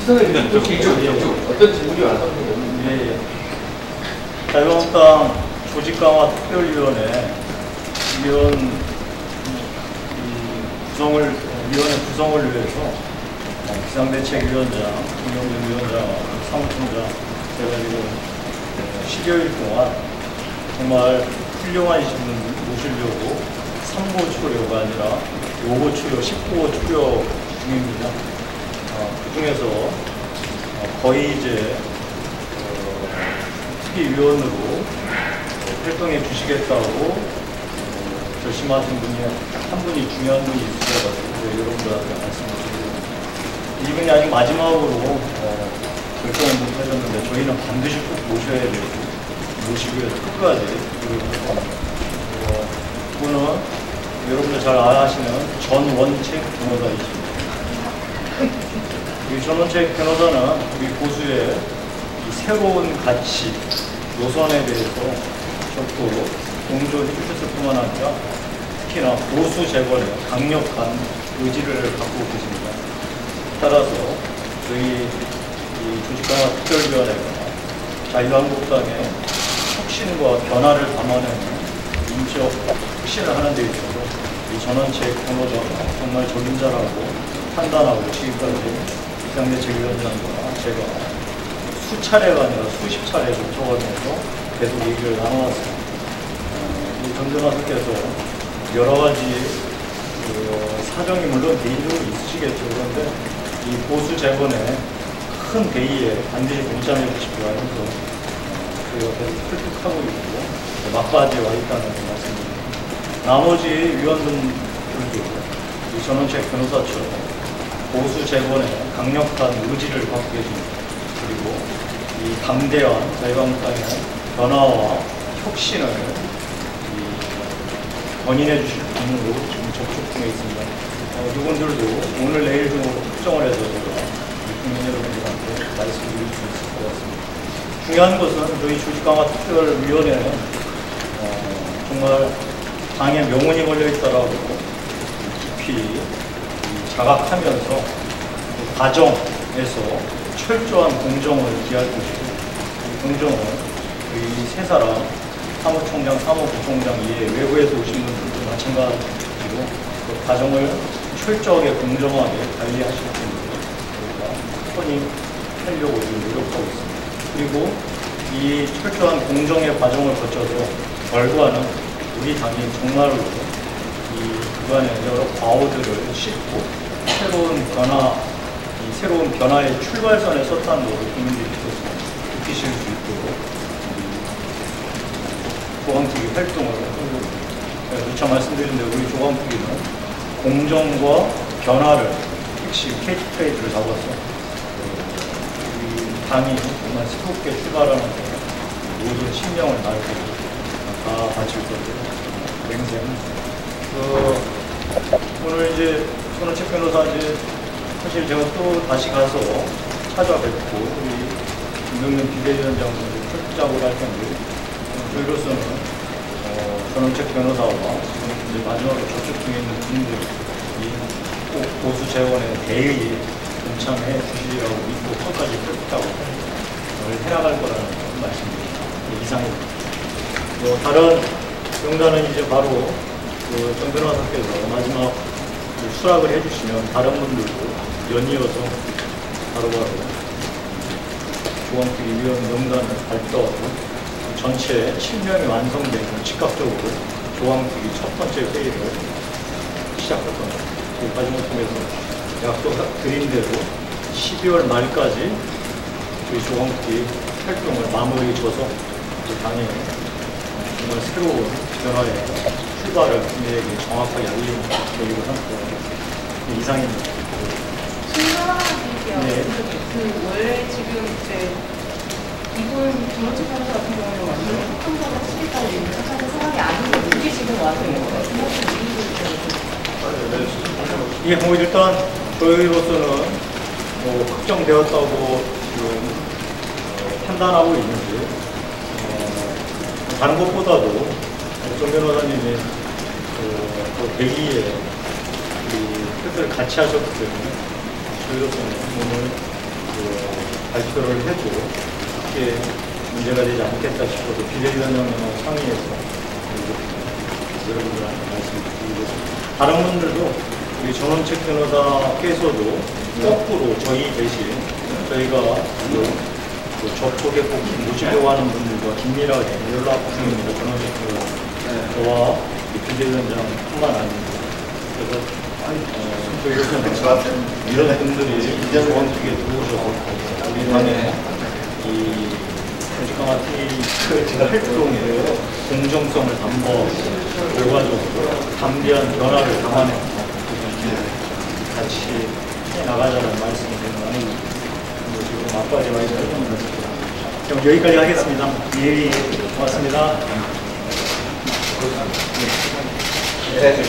시선해주면 좀 개인적으로 어떤 질문이 와서 예. 자유한국당 조직강화 특별위원회 위원회 구성을 위해서 비상대책위원장, 김영준 위원장, 사무총장 제가 지금 10여일 동안 정말 훌륭한 분들 모시려고 3고 추려가 아니라 5고 추려, 10고 추려 중입니다. 그 중에서 거의 이제 특위위원으로 활동해 주시겠다고 결심하신 분이 한 분이 중요한 분이 있으셔가지고 여러분들한테 말씀드리고 이분이 아직 마지막으로 결정을 못 하셨는데 저희는 반드시 꼭 모셔야 되고 모시기 위해서 끝까지 그분은 여러분들 잘 아시는 전원책 변호사이십니다. 이 전원책 변호사는 우리 보수의 이 새로운 가치, 노선에 대해서 적극 공조해 주셨을 뿐만 아니라 특히나 보수 재건에 강력한 의지를 갖고 계십니다. 따라서 저희 이 조직강화 특별위원회가 자유한국당의 혁신과 변화를 담아내는 인적 혁신을 하는 데 있어서 이 전원책 변호사가 정말 적임자라고 판단하고 지금까지 비상대책위원장과 제가 수차례가 아니라 수십 차례 접촉하면서 계속 얘기를 나눠왔습니다. 전 변호사께서 여러 가지 사정이 물론 개인적으로 있으시겠죠. 그런데 이 보수 재건에 큰 회의에 반드시 동참해 주십시오 하면서 저희가 계속 설득하고 있고 막바지에 와 있다는 말씀입니다. 나머지 위원분들도 이 전원책 변호사처럼 보수 재건에 강력한 의지를 갖고 계십니다. 그리고 이 담대한 자유한국당의 변화와 혁신을 건인해 주실 분으로 지금 접촉 중에 있습니다. 이분들도 오늘 내일 중으로 확정을 해서 제가 국민 여러분들한테 말씀드릴 수 있을 것 같습니다. 중요한 것은 저희 조직강화 특별위원회는 정말 당에 명운이 걸려 있다라고 깊이 자각하면서 그 과정에서 철저한 공정을 기할 것이고 이 공정은 이 세 사람 사무총장, 사무부총장 이외에 외부에서 오신 분들도 마찬가지로 그 과정을 철저하게 공정하게 관리하실 분들 저희가 뻔히 하려고 지금 노력하고 있습니다. 그리고 이 철저한 공정의 과정을 거쳐서 결과는 우리 당이 정말로 이 그간의 여러 과오들을 씻고 새로운 변화의 출발선에 섰다는 것을 국민들께서 느끼실 수 있도록 조광특위 활동을 하고 있습니다. 누차 말씀드렸는데 우리 조광특위는 공정과 변화를 핵심 캐치프레이즈를 잡아서 우리 당이 정말 새롭게 출발하는 모든 신명을 다하고 다 바칠 것으로 맹세합니다. 오늘 이제 전원책 변호사 사실 제가 또 다시 가서 찾아뵙고 우리 김병민 비대위원장님을 철저하고 할 텐데 저희로서는 전원책 변호사와 이제 마지막으로 접촉 중에 있는 분들이 꼭 보수 재원의 대의에 동참해 주시리라고 믿고 끝까지 설득하고 해나갈 거라는 말씀드립니다. 이상입니다. 다른 명단은 이제 바로 정 변호사께서 마지막 수락을 해주시면 다른 분들도 연이어서 바로바로 조광특위 위원 명단을 발표하고 전체 7명이 완성되면 즉각적으로 조광특위 첫 번째 회의를 시작할 겁니다. 그 과정을 통해서 약속드린 대로 12월 말까지 저희 조광특위 활동을 마무리 져서 당에 정말 새로운 변화의 출발을 국민에게 정확하게 알리는 계획을 합니다. 이상입니다. 네. 원래 지금 이제 이분 전원책 변호사 같은 경우는 완전히 폭탄적으로 치겠다고 얘기하는 상황이 아닌데 이게 지금 와서 이게 일단 저희로서는 확정되었다고 지금 판단하고 있는데 다른 것보다도 정 변호사님이 대기에 표를 같이 하셨기 때문에 저희로서는 오늘 발표를 해도 크게 문제가 되지 않겠다 싶어서 비대위원장과 상의해서 여러분들한테 말씀드리겠습니다. 다른 분들도 우리 전원책 변호사께서도 거꾸로 저희 대신 저희가 그 접촉에 꼭 모시려고 하는 분들과 긴밀하게 연락 중입니다. 전원책 변호사 저와 비대위원장뿐만 아니고 그래서 이런 분들이 저한테 들어오셔서 우리 당의 이 정치강화 테이크 활동의 공정성을 담보 결과적으로 담대한 변화를 담아내 같이 나가자는 말씀이 되는 지금 앞까지 와 있는 그럼 여기까지 하겠습니다. 예, 고맙습니다.